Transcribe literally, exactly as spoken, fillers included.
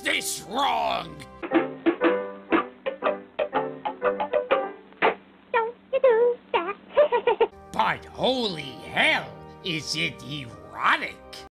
is this wrong? Don't you do that. But holy hell, is it erotic?